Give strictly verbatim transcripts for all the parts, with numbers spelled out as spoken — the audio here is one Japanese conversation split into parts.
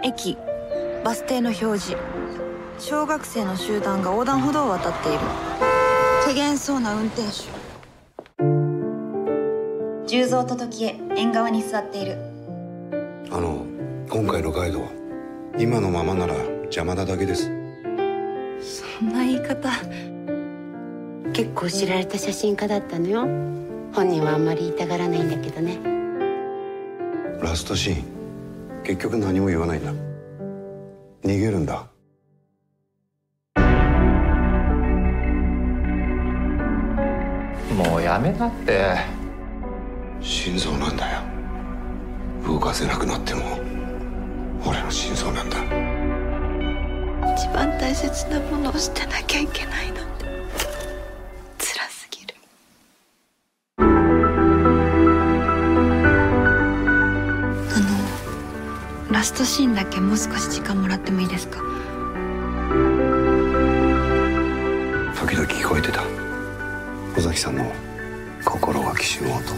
駅、バス停の表示、小学生の集団が横断歩道を渡っている。怪げそうな運転手。 重蔵と時計、縁側に座っている。 あの今回のガイド、今のままなら邪魔なだけです。 そんな言い方。 結構知られた写真家だったのよ。本人はあんまり言いたがらないんだけどね。 ラストシーン、結局何も言わないんだ。逃げるんだ。 もうやめなって。 心臓なんだよ。動かせなくなっても俺の心臓なんだ。 一番大切なものを捨てなきゃいけないのって辛すぎる。あのラストシーンだけもう少し時間もらってもいいですか？ 時々聞こえてた尾崎さんの心がきしむ音。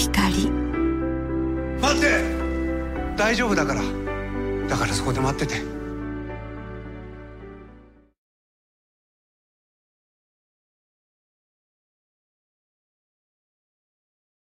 光。 待って、大丈夫だから。だからそこで待ってて。